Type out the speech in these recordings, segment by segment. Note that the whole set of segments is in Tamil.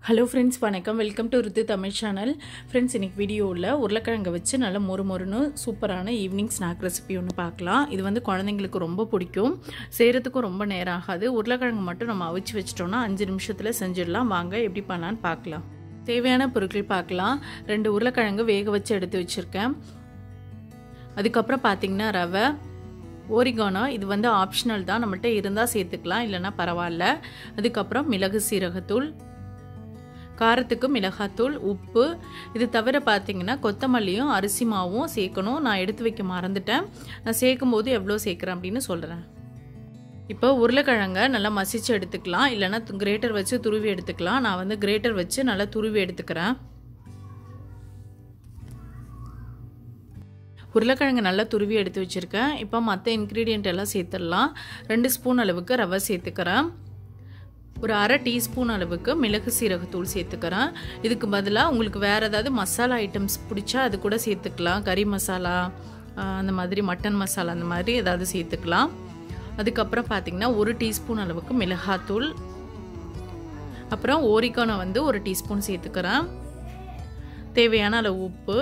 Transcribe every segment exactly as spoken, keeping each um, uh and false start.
Hello friends, வணக்கம். Welcome to Ritu Tamil channel. Friends, இன்னைக்கு வீடியோவில் உருளைக்கிழங்கு வச்சு நல்ல மொறு மொறுன்னு சூப்பரான ஈவினிங் ஸ்நாக் ரெசிபி ஒன்று பார்க்கலாம். இது வந்து குழந்தைங்களுக்கு ரொம்ப பிடிக்கும், செய்கிறதுக்கும் ரொம்ப நேரம் ஆகாது. உருளைக்கிழங்கு மட்டும் நம்ம அவிச்சு வச்சிட்டோம்னா அஞ்சு நிமிஷத்தில் செஞ்சிடலாம். வாங்க எப்படி பண்ணலான்னு பார்க்கலாம். தேவையான பொருட்கள் பார்க்கலாம். ரெண்டு உருளைக்கிழங்கு வேக வச்சு எடுத்து வச்சுருக்கேன். அதுக்கப்புறம் பார்த்திங்கன்னா ரவை, ஓரிகானோ, இது வந்து ஆப்ஷனல் தான், நம்மள்கிட்ட இருந்தால் சேர்த்துக்கலாம், இல்லைன்னா பரவாயில்ல. அதுக்கப்புறம் மிளகு சீரகத்தூள், காரத்துக்கு மிளகாத்தூள், உப்பு. இது தவிர பார்த்தீங்கன்னா கொத்தமல்லியும் அரிசி மாவும் சேர்க்கணும். நான் எடுத்து வைக்க மறந்துட்டேன். நான் சேர்க்கும் போது எவ்வளோ சேர்க்குறேன் அப்படின்னு சொல்கிறேன். இப்போ உருளைக்கிழங்க நல்லா மசிச்சு எடுத்துக்கலாம், இல்லைன்னா கிரேட்டர் வச்சு துருவி எடுத்துக்கலாம். நான் வந்து கிரேட்டர் வச்சு நல்லா துருவி எடுத்துக்கிறேன். உருளைக்கிழங்கு நல்லா துருவி எடுத்து வச்சுருக்கேன். இப்போ மற்ற இன்க்ரீடியண்ட் எல்லாம் சேர்த்துடலாம். ரெண்டு ஸ்பூன் அளவுக்கு ரவை சேர்த்துக்கிறேன். ஒரு அரை டீஸ்பூன் அளவுக்கு மிளகு சீரகத்தூள் சேர்த்துக்கிறேன். இதுக்கு பதிலாக உங்களுக்கு வேறு ஏதாவது மசாலா ஐட்டம்ஸ் பிடிச்சா அது கூட சேர்த்துக்கலாம். கறி மசாலா, அந்த மாதிரி மட்டன் மசாலா, அந்த மாதிரி ஏதாவது சேர்த்துக்கலாம். அதுக்கப்புறம் பார்த்திங்கன்னா ஒரு டீஸ்பூன் அளவுக்கு மிளகாத்தூள், அப்புறம் ஓரிகானோ வந்து ஒரு டீஸ்பூன் சேர்த்துக்கிறேன். தேவையான அளவு உப்பு,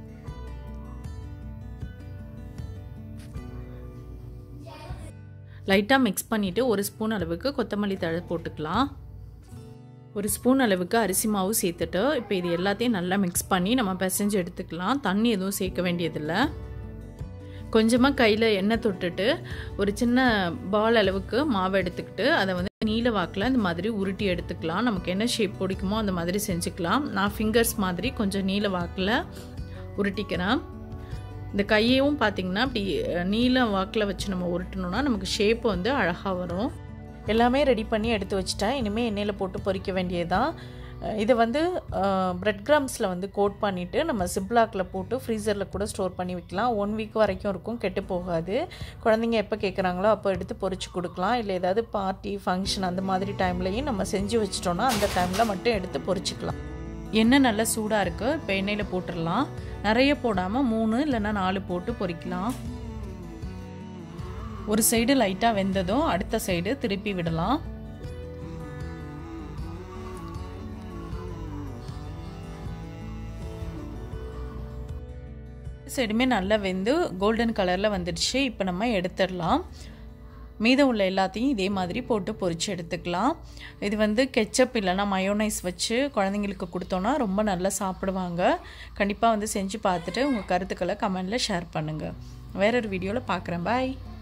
லைட்டாக மிக்ஸ் பண்ணிவிட்டு ஒரு ஸ்பூன் அளவுக்கு கொத்தமல்லி தழை போட்டுக்கலாம். ஒரு ஸ்பூன் அளவுக்கு அரிசி மாவு சேர்த்துட்டு இப்போ இது எல்லாத்தையும் நல்லா மிக்ஸ் பண்ணி நம்ம பிசைஞ்சு எடுத்துக்கலாம். தண்ணி எதுவும் சேர்க்க வேண்டியதில்லை. கொஞ்சமாக கையில் எண்ணெய் தொட்டுட்டு ஒரு சின்ன பால் அளவுக்கு மாவை எடுத்துக்கிட்டு அதை வந்து நீல வாக்கில் இந்த மாதிரி உருட்டி எடுத்துக்கலாம். நமக்கு என்ன ஷேப் பிடிக்குமோ அந்த மாதிரி செஞ்சுக்கலாம். நான் ஃபிங்கர்ஸ் மாதிரி கொஞ்சம் நீல வாக்கில் உருட்டிக்கிறேன். இந்த கையையும் பார்த்திங்கன்னா அப்படி நீல வாக்கில் வச்சு நம்ம உருட்டணும்னா நமக்கு ஷேப் வந்து அழகாக வரும். எல்லாமே ரெடி பண்ணி எடுத்து வச்சுட்டேன். இனிமேல் எண்ணெயில் போட்டு பொரிக்க வேண்டியதுதான். இதை வந்து பிரெட் கிராம்ஸில் வந்து கோட் பண்ணிவிட்டு நம்ம சிப்லாக்கில் போட்டு ஃப்ரீசரில் கூட ஸ்டோர் பண்ணி வைக்கலாம். ஒன் வீக் வரைக்கும் இருக்கும், கெட்டு போகாது. குழந்தைங்க எப்போ கேட்குறாங்களோ அப்போ எடுத்து பொரிச்சு கொடுக்கலாம். இல்லை ஏதாவது பார்ட்டி ஃபங்க்ஷன் அந்த மாதிரி டைம்லையும் நம்ம செஞ்சு வச்சிட்டோன்னா அந்த டைமில் மட்டும் எடுத்து பொரிச்சிக்கலாம். எண்ணெய் நல்லா சூடாக இருக்குது. இப்போ எண்ணெயில் போட்டுடலாம். நிறைய போடாமல் மூணு இல்லைன்னா நாலு போட்டு பொரிக்கலாம். ஒரு சைடு லைட்டாக வெந்ததும் அடுத்த சைடு திருப்பி விடலாம். சைடுமே நல்லா வெந்து கோல்டன் கலரில் வந்துடுச்சு. இப்போ நம்ம எடுத்துடலாம். மீதம் உள்ள எல்லாத்தையும் இதே மாதிரி போட்டு பொரிச்சு எடுத்துக்கலாம். இது வந்து கெச்சப் இல்லைன்னா மயோனைஸ் வச்சு குழந்தைங்களுக்கு கொடுத்தோன்னா ரொம்ப நல்லா சாப்பிடுவாங்க. கண்டிப்பாக வந்து செஞ்சு பார்த்துட்டு உங்கள் கருத்துக்களை கமெண்டில் ஷேர் பண்ணுங்கள். வேறொரு வீடியோவில் பார்க்குறேன். பாய்.